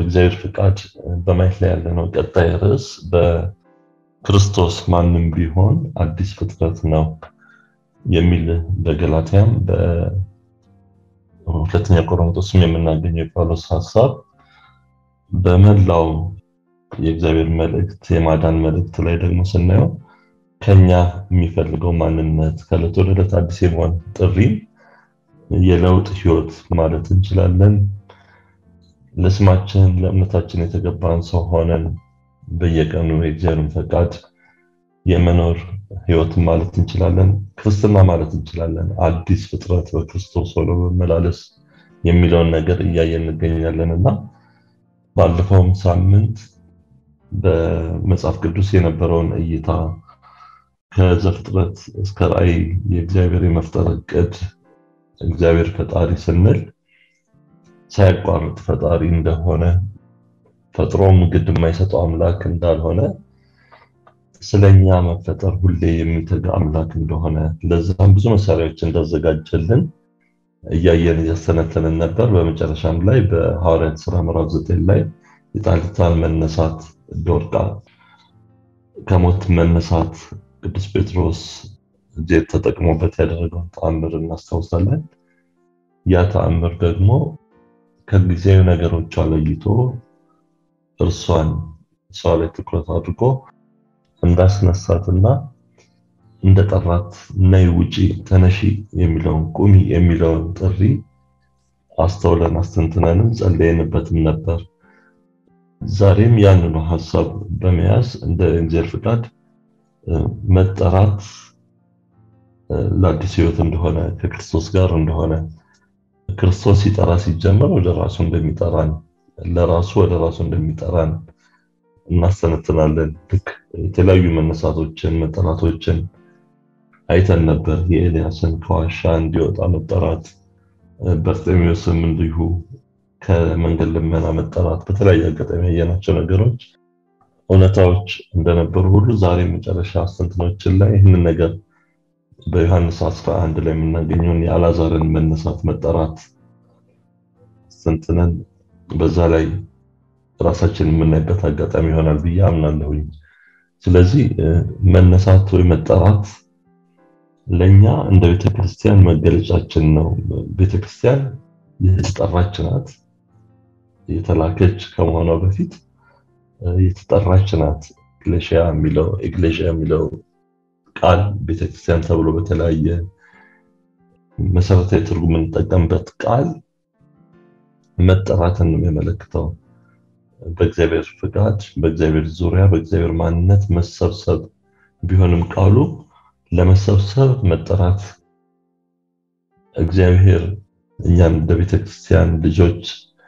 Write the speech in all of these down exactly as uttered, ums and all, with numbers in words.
በእግዚአብሔር ፍቃድ በማየት ላይ ያለነው ቀጣይ ርዕስ በክርስቶስ ማንም ቢሆን አዲስ ፍጥረት ነው የሚል በገላትያም በሁለተኛ ቆሮንቶስም የምናገኘው የጳውሎስ ሐሳብ በመላው የእግዚአብሔር መልእክት የማዳን መልእክት ላይ ደግሞ ስናየው ከኛ የሚፈልገው ማንነት ከዕለት ወደ ዕለት አዲስ የመሆን ጥሪ የለውጥ ህይወት ማለት እንችላለን። ለስማችን ለእምነታችን የተገባን ሰው ሆነን በየቀኑ የእግዚአብሔርን ፈቃድ የመኖር ህይወት ማለት እንችላለን። ክርስትና ማለት እንችላለን። አዲስ ፍጥረት በክርስቶስ ሆኖ መመላለስ የሚለውን ነገር እያየን እንገኛለንና ባለፈው ሳምንት በመጽሐፍ ቅዱስ የነበረውን እይታ ከዘፍጥረት እስከ ራዕይ የእግዚአብሔር የመፍጠር ዕቅድ እግዚአብሔር ፈጣሪ ስንል ሳይቋርጥ ፈጣሪ እንደሆነ ፈጥሮም ግድ የማይሰጠው አምላክ እንዳልሆነ ስለኛ መፈጠር ሁሌ የሚተጋ አምላክ እንደሆነ ለዛም ብዙ መሳሪያዎች እንዳዘጋጀልን እያየን እያስተነተንን ነበር። በመጨረሻም ላይ በሐዋርያት ሥራ ምዕራፍ ዘጠኝ ላይ የጣሊታን መነሳት ዶርቃ ከሞት መነሳት ቅዱስ ጴጥሮስ እጄት ተጠቅሞበት ያደረገውን ተአምር እናስታውሳለን። ያ ተአምር ደግሞ ከጊዜያዊ ነገሮች አለይቶ እርሷን እሷ ላይ ትኩረት አድርጎ እንዳስነሳትና እንደጠራት ነይ ውጪ ተነሺ የሚለውን ቁሚ የሚለውን ጥሪ አስተውለን አስተንትነንም ጸልየንበትም ነበር። ዛሬም ያንኑ ሐሳብ በመያዝ እንደ እግዚአብሔር ፍቃድ መጠራት ለአዲስ ህይወት እንደሆነ ከክርስቶስ ጋር እንደሆነ ክርስቶስ ሲጠራ ሲጀመር ወደ ራሱ እንደሚጠራን ለራሱ ወደ ራሱ እንደሚጠራን እናስተነትናለን። ልክ የተለያዩ መነሳቶችን መጠራቶችን አይተን ነበር። የኤልያስን ከዋሻ እንዲወጣ መጠራት፣ በርጤሜዎስም እንዲሁ ከመንገድ ልመና መጠራት፣ በተለያየ አጋጣሚ ያየናቸው ነገሮች እውነታዎች እንደነበሩ ሁሉ ዛሬ መጨረሻ አስተንትኖችን ላይ ይህንን ነገር በዮሐንስ አስራ አንድ ላይ የምናገኘውን የአልዓዛርን መነሳት መጠራት አስተንትነን በዛ ላይ ራሳችንን የምናይበት አጋጣሚ ይሆናል ብዬ አምናለሁኝ። ስለዚህ መነሳት ወይ መጠራት ለኛ እንደ ቤተክርስቲያን መገለጫችን ነው። ቤተክርስቲያን የተጠራች ናት። የተላከች ከመሆኗ በፊት የተጠራች ናት። ኤግሌሲያ የሚለው ኤግሌሲያ የሚለው ቃል ቤተክርስቲያን ተብሎ በተለያየ መሰረታዊ ትርጉም እንጠቀምበት ቃል መጠራትን ነው የሚያመለክተው። በእግዚአብሔር ፍቃድ በእግዚአብሔር ዙሪያ በእግዚአብሔር ማንነት መሰብሰብ ቢሆንም ቃሉ ለመሰብሰብ መጠራት እግዚአብሔር እኛን እንደ ቤተክርስቲያን ልጆች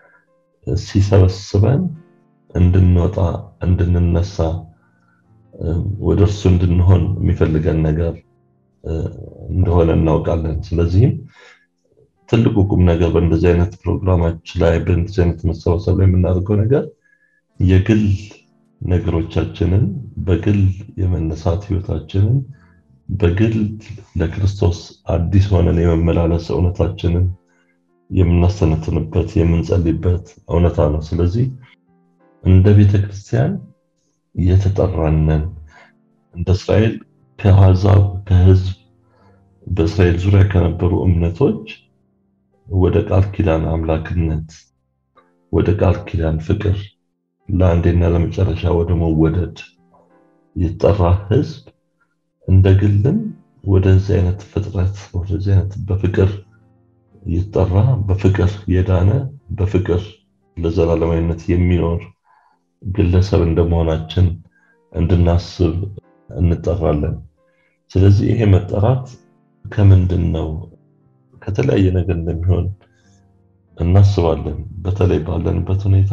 ሲሰበስበን እንድንወጣ እንድንነሳ ወደ እርሱ እንድንሆን የሚፈልገን ነገር እንደሆነ እናውቃለን። ስለዚህም ትልቁ ቁም ነገር በእንደዚህ አይነት ፕሮግራማች ላይ በእንደዚህ አይነት መሰባሰብ ላይ የምናደርገው ነገር የግል ነገሮቻችንን በግል የመነሳት ህይወታችንን በግል ለክርስቶስ አዲስ ሆነን የመመላለስ እውነታችንን የምናስተነትንበት የምንጸልይበት እውነታ ነው። ስለዚህ እንደ ቤተክርስቲያን የተጠራነን እንደ እስራኤል ከአሕዛብ ከህዝብ በእስራኤል ዙሪያ ከነበሩ እምነቶች ወደ ቃል ኪዳን አምላክነት ወደ ቃል ኪዳን ፍቅር ለአንዴና ለመጨረሻ ወደ መወደድ የተጠራ ህዝብ እንደግልም ወደዚህ አይነት ፍጥረት ወደዚህ አይነት በፍቅር የተጠራ በፍቅር የዳነ በፍቅር ለዘላለማዊነት የሚኖር ግለሰብ እንደመሆናችን እንድናስብ እንጠራለን። ስለዚህ ይሄ መጠራት ከምንድነው ከተለያየ ነገር እንደሚሆን እናስባለን። በተለይ ባለንበት ሁኔታ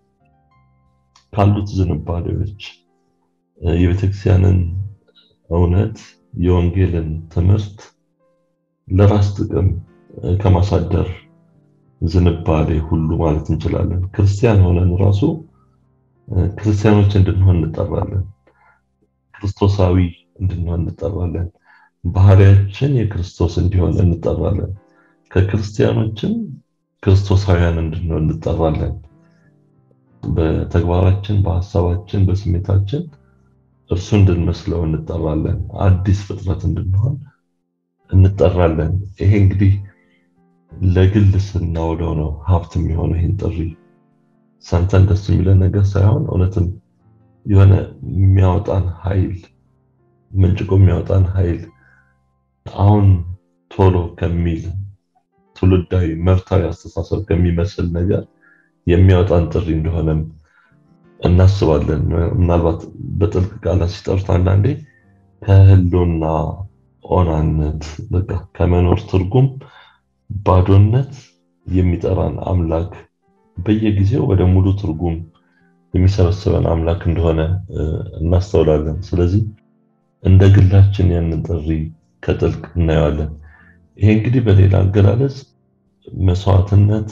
ካሉት ዝንባሌዎች የቤተክርስቲያንን እውነት የወንጌልን ትምህርት ለራስ ጥቅም ከማሳደር ዝንባሌ ሁሉ ማለት እንችላለን ክርስቲያን ሆነን ራሱ ክርስቲያኖች እንድንሆን እንጠራለን። ክርስቶሳዊ እንድንሆን እንጠራለን። ባህሪያችን የክርስቶስ እንዲሆን እንጠራለን። ከክርስቲያኖችም ክርስቶሳውያን እንድንሆን እንጠራለን። በተግባራችን በሐሳባችን በስሜታችን እርሱ እንድንመስለው እንጠራለን አዲስ ፍጥረት እንድንሆን እንጠራለን ይሄ እንግዲህ ለግል ስናውለው ነው ሀብት የሚሆነው ይሄን ጥሪ ሰንተን ደስ የሚለን ነገር ሳይሆን እውነትም የሆነ የሚያወጣን ኃይል ምንጭቆ የሚያወጣን ኃይል አሁን ቶሎ ከሚል ትውልዳዊ መርታዊ አስተሳሰብ ከሚመስል ነገር የሚያወጣን ጥሪ እንደሆነም እናስባለን ምናልባት በጥልቅ ቃላት ሲጠሩት አንዳንዴ ከህልውና ኦናነት በቃ ከመኖር ትርጉም ባዶነት የሚጠራን አምላክ በየጊዜው ወደ ሙሉ ትርጉም የሚሰበስበን አምላክ እንደሆነ እናስተውላለን ስለዚህ እንደ ግላችን ያንን ጥሪ ከጥልቅ እናየዋለን ይሄ እንግዲህ በሌላ አገላለጽ መስዋዕትነት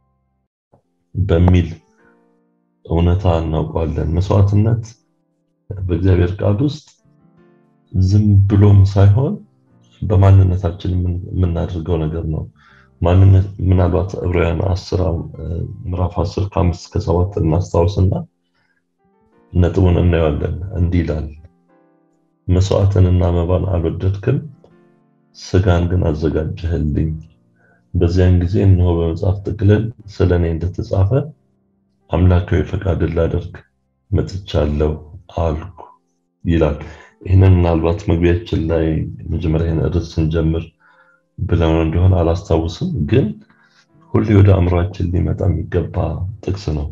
በሚል እውነታ እናውቀዋለን መስዋዕትነት በእግዚአብሔር ቃል ውስጥ ዝም ብሎም ሳይሆን በማንነታችን የምናደርገው ነገር ነው ማንነት ምናልባት ዕብራውያን አስር ምዕራፍ አስር ከአምስት እስከ ሰባት እናስታውስና ነጥቡን እናየዋለን እንዲህ ይላል መስዋዕትንና መባን አልወደድክም ስጋን ግን አዘጋጀህልኝ በዚያን ጊዜ እነሆ በመጽሐፍ ጥቅልል ስለኔ እንደተጻፈ አምላካዊ ፈቃድን ላደርግ መጥቻለሁ አልኩ ይላል ይሄንን ምናልባት መግቢያችን ላይ መጀመሪያ ርዕስ ስንጀምር ብለው እንደሆነ አላስታውስም ግን ሁሉ ወደ አእምሮአችን ሊመጣ የሚገባ ጥቅስ ነው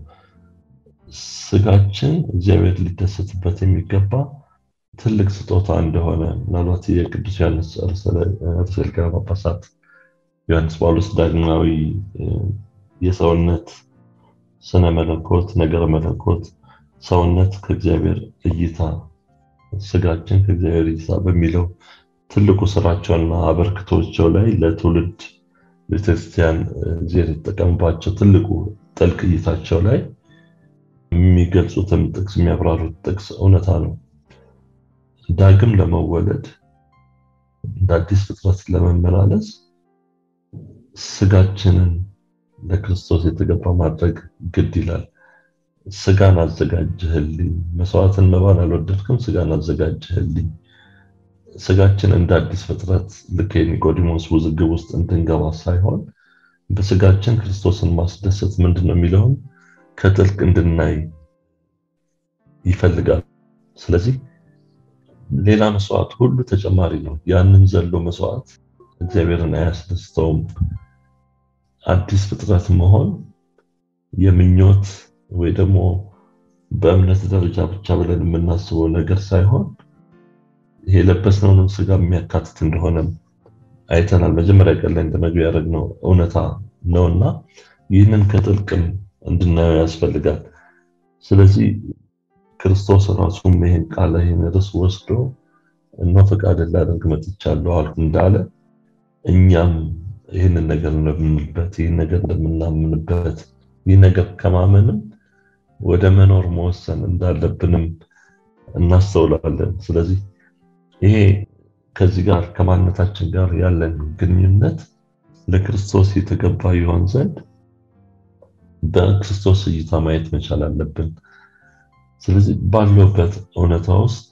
ስጋችን እግዚአብሔር ሊደሰትበት የሚገባ ትልቅ ስጦታ እንደሆነ ምናልባት የቅዱስ ዮሐንስ ርዕሰ ሊቃነ ጳጳሳት ዮሐንስ ጳውሎስ ዳግማዊ የሰውነት ስነ መለኮት ነገረ መለኮት ሰውነት ከእግዚአብሔር እይታ ስጋችን ከእግዚአብሔር እይታ በሚለው ትልቁ ስራቸውና አበርክቶቸው ላይ ለትውልድ ለክርስቲያን እግዚአብሔር የተጠቀመባቸው ትልቁ ጥልቅ እይታቸው ላይ የሚገልጹትን ጥቅስ የሚያብራሩት ጥቅስ እውነታ ነው ዳግም ለመወለድ አዲስ ፍጥረት ለመመላለስ ስጋችንን ለክርስቶስ የተገባ ማድረግ ግድ ይላል ስጋን አዘጋጀህልኝ መስዋዕትን መባን አልወደድክም ስጋን አዘጋጀህልኝ ስጋችን እንደ አዲስ ፍጥረት ለኒቆዲሞስ ውዝግብ ውስጥ እንድንገባ ሳይሆን በስጋችን ክርስቶስን ማስደሰት ምንድነው የሚለው ከጥልቅ እንድናይ ይፈልጋል ስለዚህ ሌላ መስዋዕት ሁሉ ተጨማሪ ነው ያንን ዘሎ መስዋዕት እግዚአብሔርን አያስደስተውም አዲስ ፍጥረት መሆን የምኞት ወይ ደግሞ በእምነት ደረጃ ብቻ ብለን የምናስበው ነገር ሳይሆን ይሄ ለበስነውን ስጋ የሚያካትት እንደሆነ አይተናል መጀመሪያ ቀን ላይ እንደመግቢያ ያደረግነው እውነታ ነውና ይህንን ከጥልቅም እንድናየው ያስፈልጋል ስለዚህ ክርስቶስ ራሱም ይሄን ቃል ይሄን ርዕስ ወስዶ እና ፈቃድን ላደርግ መጥቻለሁ አልኩ እንዳለ እኛም ይሄንን ነገር እንደምንልበት ይሄን ነገር እንደምናምንበት ይሄ ነገር ከማመንም ወደ መኖር መወሰን እንዳለብንም እናስተውላለን ስለዚህ ይሄ ከዚህ ጋር ከማንነታችን ጋር ያለን ግንኙነት ለክርስቶስ የተገባ ይሆን ዘንድ በክርስቶስ እይታ ማየት መቻል አለብን ስለዚህ ባለበት እውነታ ውስጥ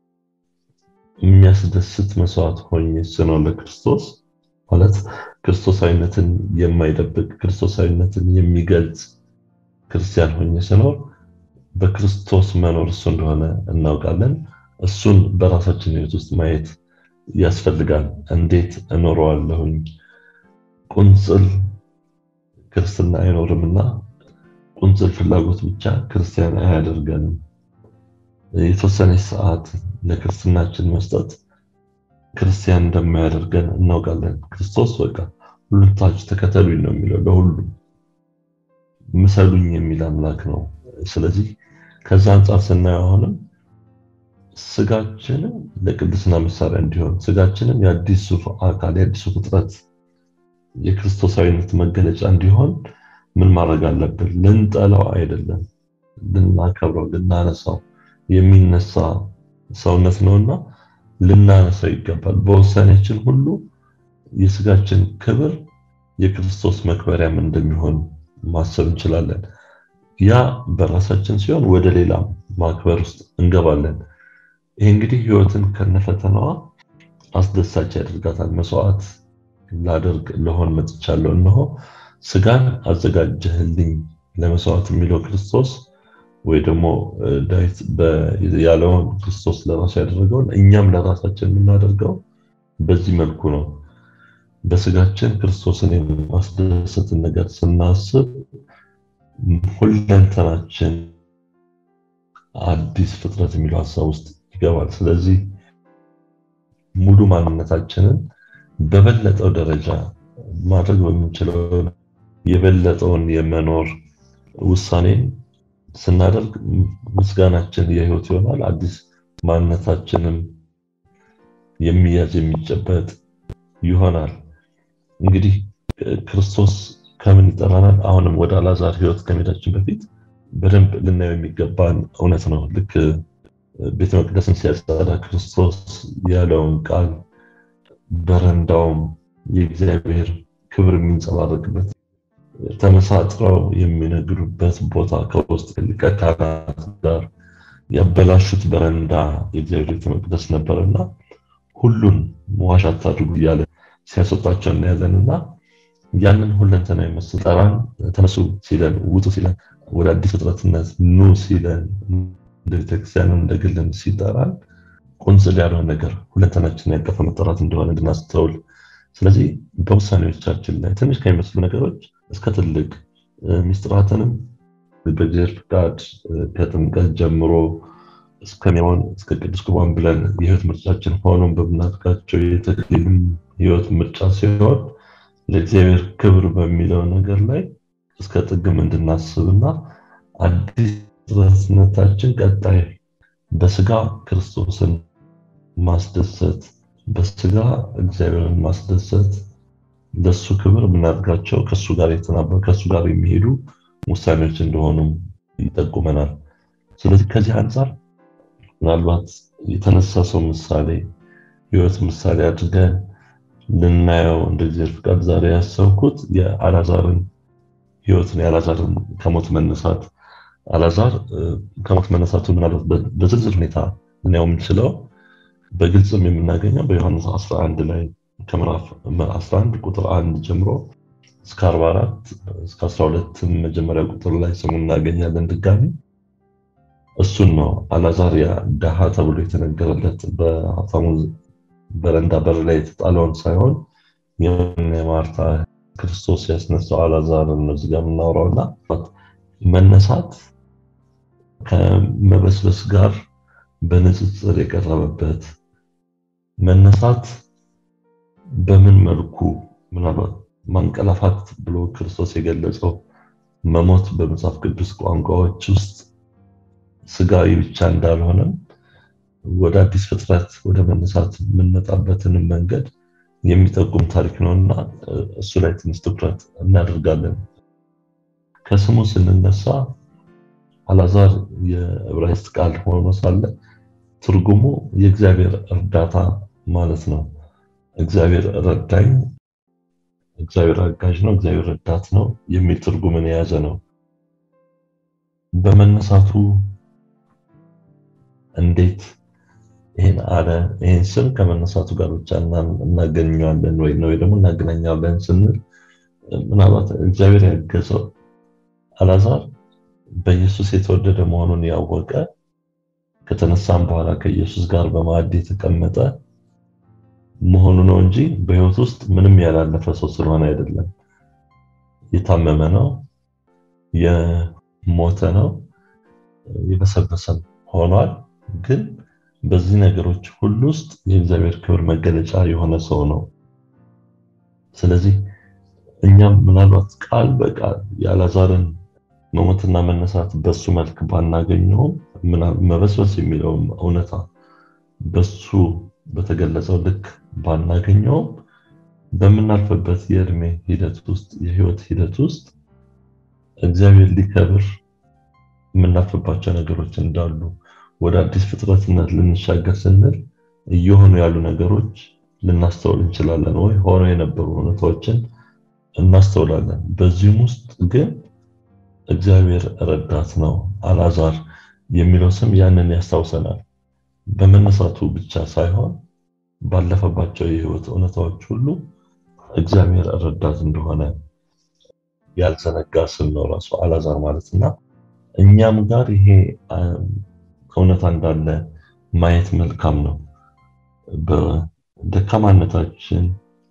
የሚያስደስት መስዋዕት ሆኜ ስኖር ለክርስቶስ ማለት ክርስቶሳዊነትን የማይደብቅ ክርስቶሳዊነትን የሚገልጽ ክርስቲያን ሆኜ ስኖር በክርስቶስ መኖር እሱ እንደሆነ እናውቃለን እሱን በራሳችን ህይወት ውስጥ ማየት ያስፈልጋል እንዴት እኖረዋለሁኝ ቁንጽል ክርስትና አይኖርምና ቁንጽል ፍላጎት ብቻ ክርስቲያን አያደርገንም የተወሰነ ሰዓት ለክርስትናችን መስጠት ክርስቲያን እንደማያደርገን እናውቃለን ክርስቶስ በቃ ሁሉን ታች ተከተሉኝ ነው የሚለው ለሁሉ ምሰሉኝ የሚል አምላክ ነው ስለዚህ ከዛ አንፃር ስናየው አሁንም ስጋችንን ለቅድስና መሳሪያ እንዲሆን ስጋችንን የአዲሱ አካል የአዲሱ ፍጥረት የክርስቶሳዊነት መገለጫ እንዲሆን ምን ማድረግ አለብን ልንጠላው አይደለም ልናከብረው ልናነሳው የሚነሳ ሰውነት ነውና ልናነሳው ይገባል በወሰናችን ሁሉ የስጋችን ክብር የክርስቶስ መክበሪያም እንደሚሆን ማሰብ እንችላለን ያ በራሳችን ሲሆን ወደ ሌላ ማክበር ውስጥ እንገባለን። ይሄ እንግዲህ ህይወትን ከነፈተናዋ አስደሳች ያደርጋታል። መስዋዕት ላደርግ ለሆን መጥቻለሁ፣ እነሆ ስጋን አዘጋጀህልኝ ለመስዋዕት የሚለው ክርስቶስ ወይ ደግሞ ዳዊት ያለውን ክርስቶስ ለራሱ ያደረገውን እኛም ለራሳችን የምናደርገው በዚህ መልኩ ነው። በስጋችን ክርስቶስን የማስደሰትን ነገር ስናስብ ሁለንተናችን አዲስ ፍጥረት የሚለው ሐሳብ ውስጥ ይገባል። ስለዚህ ሙሉ ማንነታችንን በበለጠው ደረጃ ማድረግ በምንችለው የበለጠውን የመኖር ውሳኔን ስናደርግ ምስጋናችን የህይወት ይሆናል። አዲስ ማንነታችንም የሚያዝ የሚጨበጥ ይሆናል። እንግዲህ ክርስቶስ ከምን ይጠራናል? አሁንም ወደ አልዓዛር ህይወት ከመሄዳችን በፊት በደንብ ልናየው የሚገባን እውነት ነው። ልክ ቤተ መቅደስን ሲያጸዳ ክርስቶስ ያለውን ቃል በረንዳውም የእግዚአብሔር ክብር የሚንጸባረቅበት ተመሳጥረው የሚነግዱበት ቦታ ከውስጥ ሊቀ ካህናት ጋር ያበላሹት በረንዳ የእግዚአብሔር ቤተ መቅደስ ነበርና ሁሉን ዋሻ አታድርጉ እያለ ሲያስወጣቸው እናያለንና ያንን ሁለንተናዊ መስጠራን ተነሱ ሲለን፣ ውጡ ሲለን፣ ወደ አዲስ ፍጥረትነት ኑ ሲለን፣ እንደ ቤተክርስቲያን እንደ ግልም ሲጠራን ቁንጽል ያለው ነገር ሁለንተናችንን ያቀፈ መጠራት እንደሆነ እንድናስተውል። ስለዚህ በውሳኔዎቻችን ላይ ትንሽ ከሚመስሉ ነገሮች እስከ ትልቅ ሚስጥራትንም በእግዚአብሔር ፍቃድ ከጥምቀት ጀምሮ እስከሚሆን እስከ ቅዱስ ቁርባን ብለን የህይወት ምርጫችን ሆኖም በምናደርጋቸው የተክሊልም ህይወት ምርጫ ሲሆን ለእግዚአብሔር ክብር በሚለው ነገር ላይ እስከ ጥግም እንድናስብና አዲስ ፍጥረትነታችን ቀጣይ በስጋ ክርስቶስን ማስደሰት፣ በስጋ እግዚአብሔርን ማስደሰት፣ ለሱ ክብር የምናደርጋቸው ከሱ ጋር የተናበሩ ከሱ ጋር የሚሄዱ ውሳኔዎች እንደሆኑም ይጠቁመናል። ስለዚህ ከዚህ አንፃር ምናልባት የተነሳ ሰው ምሳሌ ህይወት ምሳሌ አድርገን ልናየው እንደ እግዚአብሔር ፍቃድ ዛሬ ያሰብኩት የአልዓዛርን ህይወት ነው። የአልዓዛርን ከሞት መነሳት አልዓዛር ከሞት መነሳቱ ምናልባት በዝርዝር ሁኔታ ልናየው የምንችለው በግልጽም የምናገኘው በዮሐንስ አስራ አንድ ላይ ከምዕራፍ አስራ አንድ ቁጥር አንድ ጀምሮ እስከ አርባ አራት እስከ አስራ ሁለት መጀመሪያ ቁጥር ላይ ስሙን እናገኛለን። ድጋሚ እሱን ነው አልዓዛር ያ ደሃ ተብሎ የተነገረለት በሀብታሙ በረንዳ በር ላይ የተጣለውን ሳይሆን የማርታ ክርስቶስ ያስነሳው አልዓዛርን ነው እዚህ ጋር የምናወራውና መነሳት ከመበስበስ ጋር በንጽጽር የቀረበበት መነሳት በምን መልኩ ምናልባት ማንቀላፋት ብሎ ክርስቶስ የገለጸው መሞት በመጽሐፍ ቅዱስ ቋንቋዎች ውስጥ ስጋዊ ብቻ እንዳልሆነ ወደ አዲስ ፍጥረት ወደ መነሳት የምንመጣበትን መንገድ የሚጠቁም ታሪክ ነውና እሱ ላይ ትንሽ ትኩረት እናደርጋለን። ከስሙ ስንነሳ አልዓዛር የዕብራይስጥ ቃል ሆኖ ሳለ ትርጉሙ የእግዚአብሔር እርዳታ ማለት ነው። እግዚአብሔር ረዳኝ፣ እግዚአብሔር አጋዥ ነው፣ እግዚአብሔር ረዳት ነው የሚል ትርጉምን የያዘ ነው። በመነሳቱ እንዴት ይሄን አለ ይሄን ስም ከመነሳቱ ጋር ብቻ እናገኘዋለን ወይ ነው ደግሞ እናገናኛለን ስንል ምናልባት እግዚአብሔር ያገዘው አልዓዛር በኢየሱስ የተወደደ መሆኑን ያወቀ ከተነሳም በኋላ ከኢየሱስ ጋር በማዕድ የተቀመጠ መሆኑ ነው እንጂ በህይወት ውስጥ ምንም ያላለፈ ሰው ስለሆነ አይደለም። የታመመ ነው፣ የሞተ ነው፣ የበሰበሰ ሆኗል። ግን በዚህ ነገሮች ሁሉ ውስጥ የእግዚአብሔር ክብር መገለጫ የሆነ ሰው ነው። ስለዚህ እኛም ምናልባት ቃል በቃል የአልዓዛርን መሞትና መነሳት በሱ መልክ ባናገኘውም መበስበስ የሚለው እውነታ በሱ በተገለጸው ልክ ባናገኘውም በመናልፈበት የእድሜ ሂደት ውስጥ የህይወት ሂደት ውስጥ እግዚአብሔር ሊከብር የምናልፍባቸው ነገሮች እንዳሉ ወደ አዲስ ፍጥረትነት ልንሻገር ስንል እየሆኑ ያሉ ነገሮች ልናስተውል እንችላለን ወይ ሆኖ የነበሩ እውነታዎችን እናስተውላለን። በዚህም ውስጥ ግን እግዚአብሔር ረዳት ነው አልዓዛር የሚለው ስም ያንን ያስታውሰናል። በመነሳቱ ብቻ ሳይሆን ባለፈባቸው የህይወት እውነታዎች ሁሉ እግዚአብሔር ረዳት እንደሆነ ያልዘነጋ ስም ነው ራሱ አልዓዛር ማለትና እኛም ጋር ይሄ እውነታ እንዳለ ማየት መልካም ነው። በደካማነታችን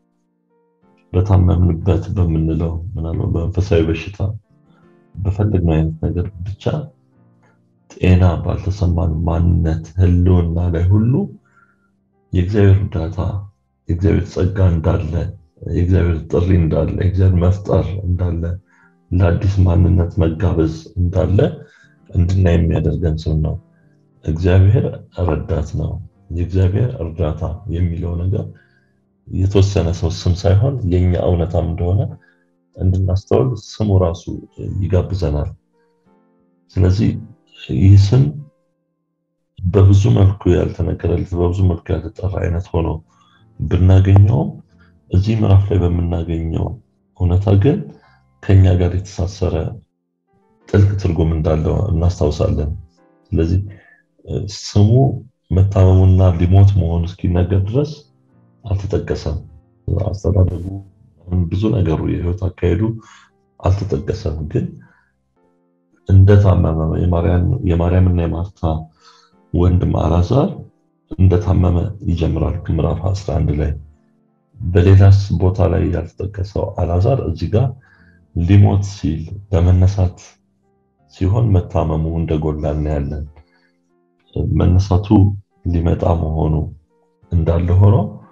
በታመምንበት በምንለው ምናልባት በመንፈሳዊ በሽታ በፈለግነው አይነት ነገር ብቻ ጤና ባልተሰማን ማንነት ህልውና ላይ ሁሉ የእግዚአብሔር እርዳታ የእግዚአብሔር ጸጋ እንዳለ የእግዚአብሔር ጥሪ እንዳለ የእግዚአብሔር መፍጠር እንዳለ ለአዲስ ማንነት መጋበዝ እንዳለ እንድናይ የሚያደርገን ስም ነው። እግዚአብሔር ረዳት ነው። የእግዚአብሔር እርዳታ የሚለው ነገር የተወሰነ ሰው ስም ሳይሆን የኛ እውነታም እንደሆነ እንድናስተውል ስሙ ራሱ ይጋብዘናል። ስለዚህ ይህ ስም በብዙ መልኩ ያልተነገረለት በብዙ መልኩ ያልተጠራ አይነት ሆኖ ብናገኘው እዚህ ምዕራፍ ላይ በመናገኘው እውነታ ግን ከኛ ጋር የተሳሰረ ጥልቅ ትርጉም እንዳለው እናስታውሳለን። ስለዚህ ስሙ መታመሙና ሊሞት መሆኑ እስኪነገር ድረስ አልተጠቀሰም። አስተዳደሩ ብዙ ነገሩ የህይወት አካሄዱ አልተጠቀሰም። ግን እንደታመመ የማርያም የማርያምና የማርታ ወንድም አልዓዛር እንደታመመ ይጀምራል ምዕራፍ አስራ አንድ ላይ። በሌላስ ቦታ ላይ ያልተጠቀሰው አልዓዛር እዚህ ጋር ሊሞት ሲል በመነሳት ሲሆን መታመሙ እንደጎላ እናያለን። መነሳቱ ሊመጣ መሆኑ እንዳለ ሆኖ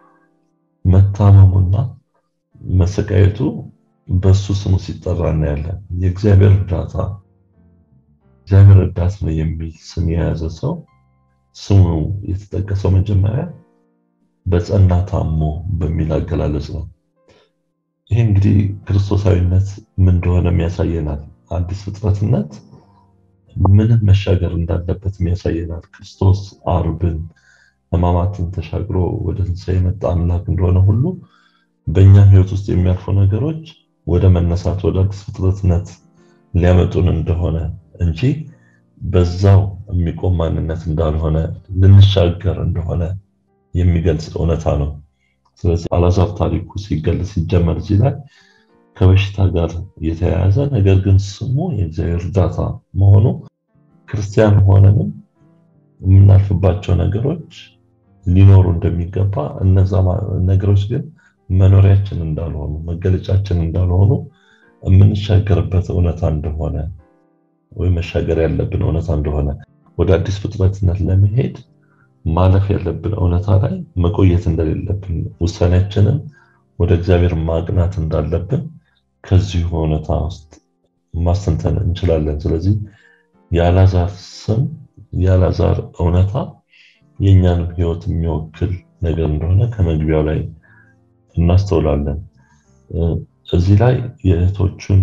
መታመሙና መሰቃየቱ በሱ ስሙ ሲጠራ እናያለን። የእግዚአብሔር እርዳታ እግዚአብሔር እርዳታ ነው የሚል ስም የያዘ ሰው ስሙ የተጠቀሰው መጀመሪያ በጸና ታሞ በሚል አገላለጽ ነው። ይሄ እንግዲህ ክርስቶሳዊነት ምን እንደሆነ የሚያሳየናል። አዲስ ፍጥረትነት ምንም መሻገር እንዳለበት የሚያሳየናል። ክርስቶስ ዓርብን ሕማማትን ተሻግሮ ወደ ትንሣኤ የመጣ አምላክ እንደሆነ ሁሉ በእኛም ህይወት ውስጥ የሚያልፉ ነገሮች ወደ መነሳት ወደ አዲስ ፍጥረትነት ሊያመጡን እንደሆነ እንጂ በዛው የሚቆም ማንነት እንዳልሆነ ልንሻገር እንደሆነ የሚገልጽ እውነታ ነው። ስለዚህ አልዓዛር ታሪኩ ሲገለጽ ሲጀመር እዚህ ላይ ከበሽታ ጋር የተያያዘ ነገር ግን ስሙ የእግዚአብሔር እርዳታ መሆኑ ክርስቲያን ሆነንም የምናልፍባቸው ነገሮች ሊኖሩ እንደሚገባ እነዛ ነገሮች ግን መኖሪያችን እንዳልሆኑ መገለጫችን እንዳልሆኑ የምንሻገርበት እውነታ እንደሆነ ወይ መሻገር ያለብን እውነታ እንደሆነ ወደ አዲስ ፍጥረትነት ለመሄድ ማለፍ ያለብን እውነታ ላይ መቆየት እንደሌለብን ውሳኔያችንን ወደ እግዚአብሔር ማቅናት እንዳለብን ከዚህ እውነታ ውስጥ ማስተንተን እንችላለን። ስለዚህ የአልዓዛር ስም የአልዓዛር እውነታ የኛን ህይወት የሚወክል ነገር እንደሆነ ከመግቢያው ላይ እናስተውላለን። እዚህ ላይ የእህቶቹን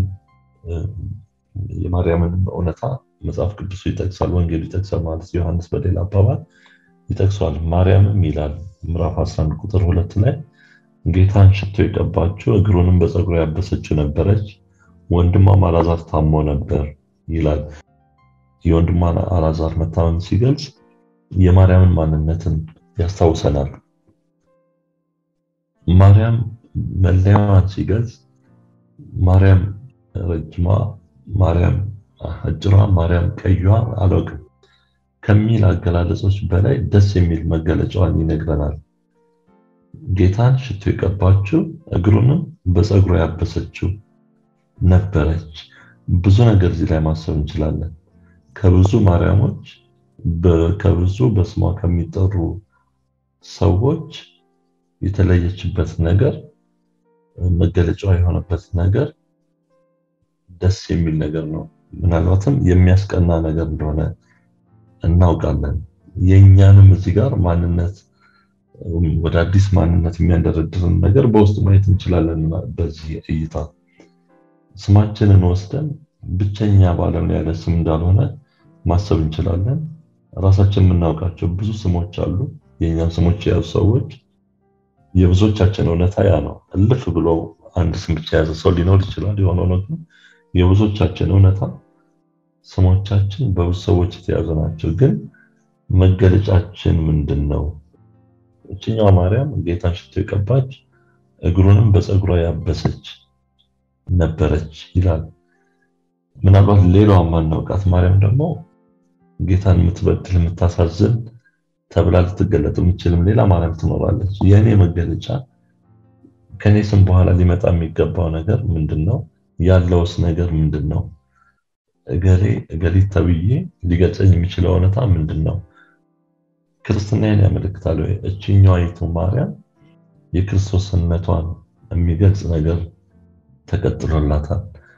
የማርያምን እውነታ መጽሐፍ ቅዱስ ይጠቅሳል፣ ወንጌል ይጠቅሳል ማለት ዮሐንስ በሌላ አባባል ይጠቅሳል። ማርያምም ይላል ምዕራፍ አስራ አንድ ቁጥር ሁለት ላይ ጌታን ሽቶ የቀባችው እግሩንም በፀጉሯ ያበሰችው ነበረች፣ ወንድሟም አልዓዛር ታሞ ነበር ይላል። የወንድሟ አልዓዛር መታመም ሲገልጽ የማርያምን ማንነትን ያስታውሰናል። ማርያም መለያዋን ሲገልጽ ማርያም ረጅሟ፣ ማርያም አጭሯ፣ ማርያም ቀይዋ አላውቅም ከሚል አገላለጾች በላይ ደስ የሚል መገለጫዋን ይነግረናል። ጌታን ሽቶ የቀባችው እግሩንም በፀጉሯ ያበሰችው ነበረች። ብዙ ነገር እዚህ ላይ ማሰብ እንችላለን። ከብዙ ማርያሞች ከብዙ በስሟ ከሚጠሩ ሰዎች የተለየችበት ነገር መገለጫዋ የሆነበት ነገር ደስ የሚል ነገር ነው። ምናልባትም የሚያስቀና ነገር እንደሆነ እናውቃለን። የኛንም እዚህ ጋር ማንነት ወደ አዲስ ማንነት የሚያንደረድርን ነገር በውስጡ ማየት እንችላለን። በዚህ እይታ ስማችንን ወስደን ብቸኛ ባለም ላይ ያለ ስም እንዳልሆነ ማሰብ እንችላለን። ራሳችን የምናውቃቸው ብዙ ስሞች አሉ። የኛን ስሞች የያዙ ሰዎች የብዙዎቻችን እውነታ ያ ነው። እልፍ ብሎ አንድ ስም ብቻ የያዘ ሰው ሊኖር ይችላል። የሆነው ነው ግን የብዙዎቻችን እውነታ ስሞቻችን በብዙ ሰዎች የተያዙ ናቸው፣ ግን መገለጫችን ምንድነው? እቺኛዋ ማርያም ጌታን ሽቶ የቀባች እግሩንም በፀጉሯ ያበሰች ነበረች ይላል። ምናልባት ሌላዋ ማናውቃት ማርያም ደግሞ ጌታን የምትበድል የምታሳዝን ተብላ ልትገለጥ የምትችልም ሌላ ማርያም ትኖራለች። የኔ መገለጫ ከኔ ስም በኋላ ሊመጣ የሚገባው ነገር ምንድነው? ያለውስ ነገር ምንድነው? እገሌ እገሊት ተብዬ ሊገልጸኝ የሚችለው እውነታ ምንድነው? ክርስትናን ያመለክታል ወይ? እቺኛይቱ ማርያም የክርስቶስነቷን የሚገልጽ ነገር ተቀጥሎላታል።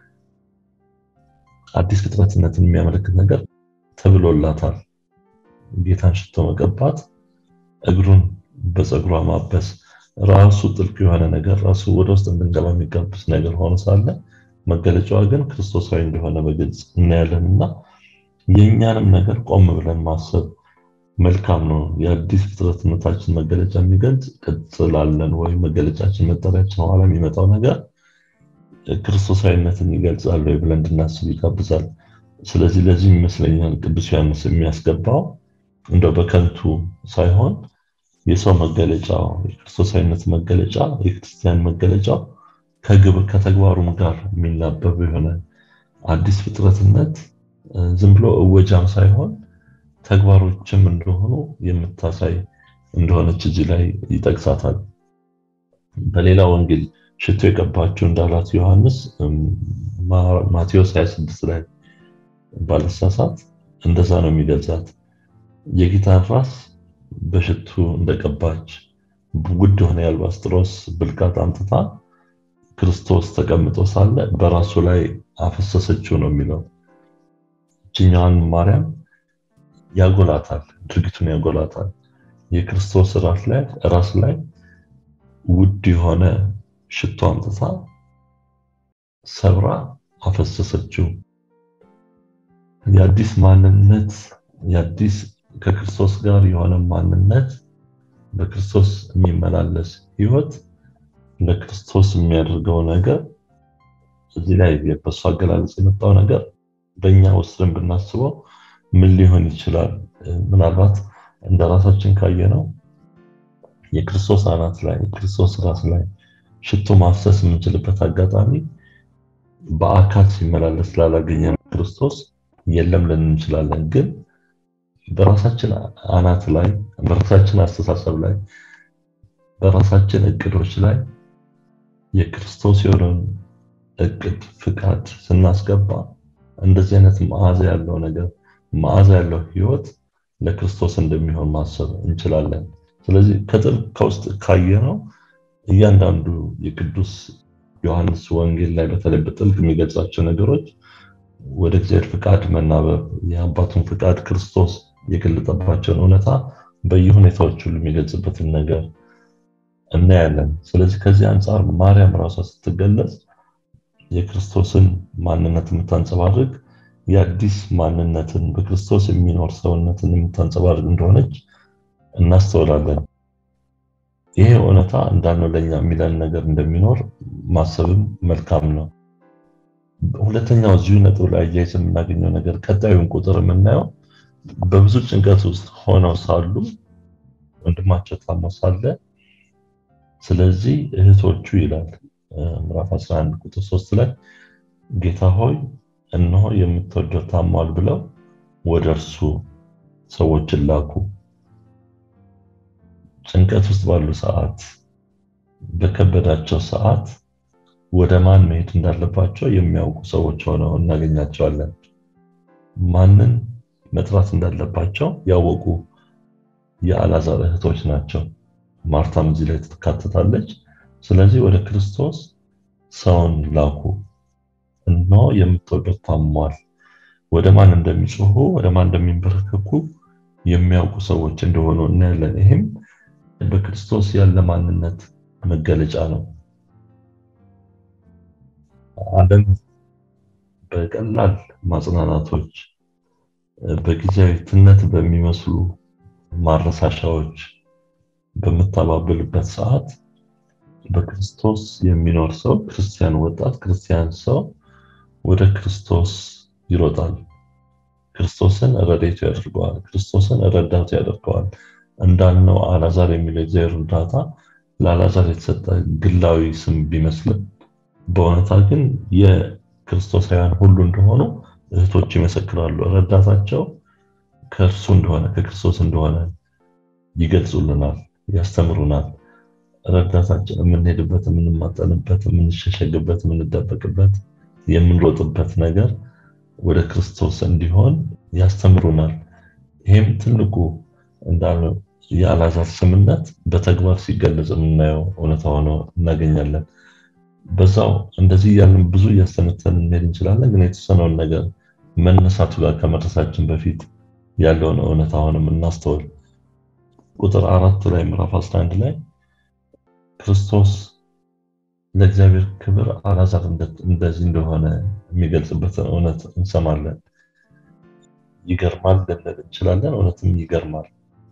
አዲስ ፍጥረትነትን የሚያመለክት ነገር ተብሎላታል። ጌታን ሽቶ መቀባት፣ እግሩን በፀጉሯ ማበስ ራሱ ጥልቅ የሆነ ነገር ራሱ ወደ ውስጥ እንድንገባ የሚጋብዝ ነገር ሆኖ ሳለ መገለጫዋ ግን ክርስቶሳዊ እንደሆነ በግልጽ እናያለንና የኛንም ነገር ቆም ብለን ማሰብ መልካም ነው። የአዲስ ፍጥረትነታችን መገለጫ የሚገልጽ ቅጽላለን ወይ መገለጫችን መጠሪያችን ኋላ የሚመጣው ነገር ክርስቶሳዊነትን ይገልጻል ወይ ብለን እንድናስብ ይጋብዛል። ስለዚህ ለዚህ ይመስለኛል ቅዱስ ዮሐንስ የሚያስገባው እንደው በከንቱ ሳይሆን የሰው መገለጫው የክርስቶሳዊነት መገለጫ የክርስቲያን መገለጫው ከግብር ከተግባሩም ጋር የሚናበብ የሆነ አዲስ ፍጥረትነት ዝም ብሎ እወጃም ሳይሆን ተግባሮችም እንደሆኑ የምታሳይ እንደሆነች እዚህ ላይ ይጠቅሳታል። በሌላ ወንጌል ሽቶ የቀባችው እንዳላት ዮሐንስ ማቴዎስ ሃያ ስድስት ላይ ባልሳሳት እንደዛ ነው የሚገልጻት። የጌታን ራስ በሽቱ እንደቀባች ውድ የሆነ የአልባስጥሮስ ብልቃጥ አምጥታ ክርስቶስ ተቀምጦ ሳለ በራሱ ላይ አፈሰሰችው ነው የሚለው። እቺኛዋን ማርያም ያጎላታል፣ ድርጊቱን ያጎላታል። የክርስቶስ ራስ ላይ ራስ ላይ ውድ የሆነ ሽቶ አምጥታ ሰብራ አፈሰሰችው። የአዲስ ማንነት የአዲስ ከክርስቶስ ጋር የሆነ ማንነት በክርስቶስ የሚመላለስ ህይወት ለክርስቶስ የሚያደርገው ነገር እዚህ ላይ በሷ አገላለጽ የመጣው ነገር በእኛ ውስጥም ብናስበው ምን ሊሆን ይችላል? ምናልባት እንደራሳችን ካየነው የክርስቶስ አናት ላይ የክርስቶስ ራስ ላይ ሽቶ ማፍሰስ የምንችልበት አጋጣሚ በአካል ሲመላለስ ላላገኘን ክርስቶስ የለም ልንል እንችላለን። ግን በራሳችን አናት ላይ በራሳችን አስተሳሰብ ላይ በራሳችን እቅዶች ላይ የክርስቶስ የሆነን እቅድ ፍቃድ ስናስገባ እንደዚህ አይነት መዓዛ ያለው ነገር መዓዛ ያለው ህይወት ለክርስቶስ እንደሚሆን ማሰብ እንችላለን። ስለዚህ ከጥልቅ ከውስጥ ካየነው እያንዳንዱ የቅዱስ ዮሐንስ ወንጌል ላይ በተለይ በጥልቅ የሚገልጻቸው ነገሮች ወደ እግዚአብሔር ፍቃድ መናበብ የአባቱን ፍቃድ ክርስቶስ የገለጠባቸውን እውነታ በየሁኔታዎቹ ሁሉ የሚገልጽበትን ነገር እናያለን። ስለዚህ ከዚህ አንፃር ማርያም ራሷ ስትገለጽ የክርስቶስን ማንነት የምታንጸባርቅ የአዲስ ማንነትን በክርስቶስ የሚኖር ሰውነትን የምታንጸባርቅ እንደሆነች እናስተውላለን። ይሄ እውነታ እንዳልነው ለኛ የሚለን ነገር እንደሚኖር ማሰብም መልካም ነው። ሁለተኛው እዚሁ ነጥብ ላይ አያይዘን የምናገኘው ነገር ቀጣዩን ቁጥር የምናየው በብዙ ጭንቀት ውስጥ ሆነው ሳሉ ወንድማቸው ታሞ ሳለ ስለዚህ እህቶቹ ይላል ምዕራፍ አስራ አንድ ቁጥር ሶስት ላይ ጌታ ሆይ እነሆ የምትወደው ታሟል ብለው ወደርሱ ሰዎችን ላኩ። ጭንቀት ውስጥ ባሉ ሰዓት በከበዳቸው ሰዓት ወደ ማን መሄድ እንዳለባቸው የሚያውቁ ሰዎች ሆነው እናገኛቸዋለን። ማንን መጥራት እንዳለባቸው ያወቁ የአልዓዛር እህቶች ናቸው። ማርታም እዚህ ላይ ትካተታለች። ስለዚህ ወደ ክርስቶስ ሰውን ላኩ። እነሆ የምትወደው ታሟል። ወደ ማን እንደሚጮሁ ወደ ማን እንደሚንበረከኩ የሚያውቁ ሰዎች እንደሆኑ እናያለን። ይሄም በክርስቶስ ያለ ማንነት መገለጫ ነው። አንዳንድ በቀላል ማጽናናቶች በጊዜያዊነት በሚመስሉ ማረሳሻዎች በመታባበልበት ሰዓት በክርስቶስ የሚኖር ሰው ክርስቲያን ወጣት ክርስቲያን ሰው ወደ ክርስቶስ ይሮጣል። ክርስቶስን ረድኤቱ ያደርገዋል፣ ክርስቶስን ረዳቱ ያደርገዋል። እንዳልነው አልዓዛር የሚለው የእግዚአብሔር እርዳታ ለአልዓዛር የተሰጠ ግላዊ ስም ቢመስልም በእውነታ ግን የክርስቶሳውያን ሁሉ እንደሆኑ እህቶች ይመሰክራሉ። ረዳታቸው ከእርሱ እንደሆነ ከክርስቶስ እንደሆነ ይገልጹልናል፣ ያስተምሩናል። ረዳታችን የምንሄድበት፣ የምንማጠንበት፣ የምንሸሸግበት፣ የምንደበቅበት፣ የምንሮጥበት ነገር ወደ ክርስቶስ እንዲሆን ያስተምሩናል። ይሄም ትልቁ እንዳልነው የአልዓዛር ስምነት በተግባር ሲገለጽ የምናየው እውነታ ሆኖ እናገኛለን። በዛው እንደዚህ ያለን ብዙ እያስተነተንን እንሄድ እንችላለን። ግን የተወሰነውን ነገር መነሳቱ ጋር ከመድረሳችን በፊት ያለውን እውነታ ሆነም እናስተውል። ቁጥር አራት ላይ ምዕራፍ አስራ አንድ ላይ ክርስቶስ ለእግዚአብሔር ክብር አልዓዛር እንደዚህ እንደሆነ የሚገልጽበትን እውነት እንሰማለን። ይገርማል ልንል እንችላለን። እውነትም ይገርማል።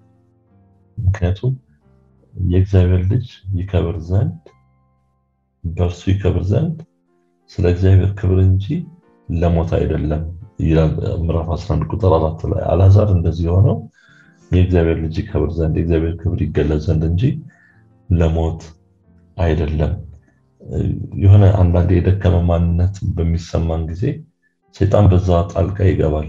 ምክንያቱም የእግዚአብሔር ልጅ ይከብር ዘንድ በእርሱ ይከብር ዘንድ ስለ እግዚአብሔር ክብር እንጂ ለሞት አይደለም ይላል ምዕራፍ አስራ አንድ ቁጥር አራት ላይ። አልዓዛር እንደዚህ ሆነው የእግዚአብሔር ልጅ ይከብር ዘንድ የእግዚአብሔር ክብር ይገለጽ ዘንድ እንጂ ለሞት አይደለም። የሆነ አንዳንዴ የደከመ ማንነት በሚሰማን ጊዜ ሰይጣን በዛ ጣልቃ ይገባል።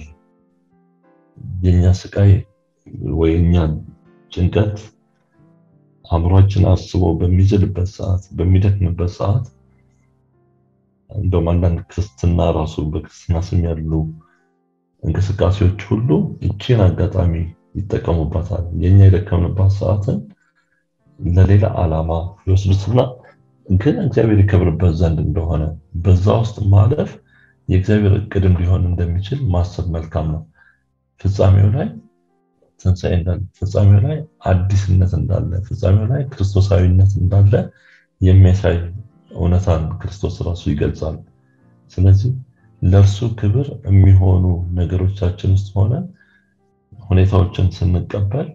የኛ ስቃይ ወይኛ ጭንቀት አእምሮአችን አስቦ በሚዝልበት ሰዓት በሚደክምበት ሰዓት እንደውም አንዳንድ ክርስትና ራሱ በክርስትና ስም ያሉ እንቅስቃሴዎች ሁሉ እቺን አጋጣሚ ይጠቀሙባታል። የኛ የደከምንባት ሰዓትን ለሌላ ዓላማ ይወስዱትና ግን እግዚአብሔር ይከብርበት ዘንድ እንደሆነ በዛ ውስጥ ማለፍ የእግዚአብሔር እቅድም ሊሆን እንደሚችል ማሰብ መልካም ነው። ፍጻሜው ላይ ትንሣኤ እንዳለ፣ ፍጻሜው ላይ አዲስነት እንዳለ፣ ፍጻሜው ላይ ክርስቶሳዊነት እንዳለ የሚያሳይ እውነታን ክርስቶስ ራሱ ይገልጻል። ስለዚህ ለእርሱ ክብር የሚሆኑ ነገሮቻችን ውስጥ ሆነ ሁኔታዎችን ስንቀበል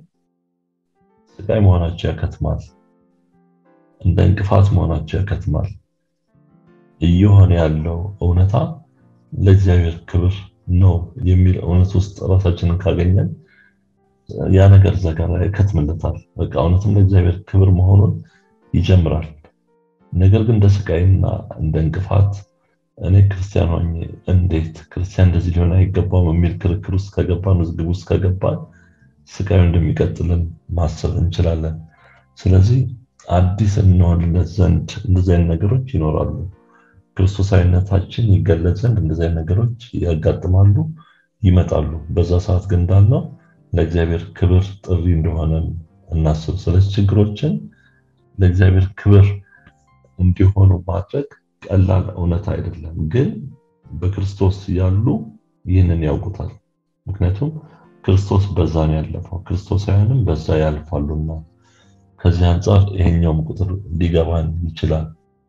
ስቃይ መሆናቸው ያከትማል፣ እንደ እንቅፋት መሆናቸው ያከትማል። እየሆነ ያለው እውነታ ለእግዚአብሔር ክብር ነው የሚል እውነት ውስጥ ራሳችንን ካገኘን ያ ነገር ዘጋራ ይከትምለታል። በቃ እውነትም ለእግዚአብሔር ክብር መሆኑን ይጀምራል። ነገር ግን እንደ ስቃይና እንደ እንቅፋት እኔ ክርስቲያን ሆኜ እንዴት ክርስቲያን እንደዚህ ሊሆን አይገባም የሚል ክርክር ውስጥ ከገባን ውዝግብ ውስጥ ከገባን ስቃዩ እንደሚቀጥልን ማሰብ እንችላለን። ስለዚህ አዲስ እንሆንለት ዘንድ እንደዚህ አይነት ነገሮች ይኖራሉ። ክርስቶሳዊነታችን ይገለጽ ዘንድ እንደዚህ አይነት ነገሮች ያጋጥማሉ፣ ይመጣሉ። በዛ ሰዓት ግን እንዳልነው ለእግዚአብሔር ክብር ጥሪ እንደሆነ እናስብ። ስለዚህ ችግሮችን ለእግዚአብሔር ክብር እንዲሆኑ ማድረግ ቀላል እውነት አይደለም። ግን በክርስቶስ ያሉ ይህንን ያውቁታል። ምክንያቱም ክርስቶስ በዛ ነው ያለፈው፣ ክርስቶሳውያንም በዛ ያልፋሉና ከዚህ አንፃር ይሄኛውም ቁጥር ሊገባን ይችላል።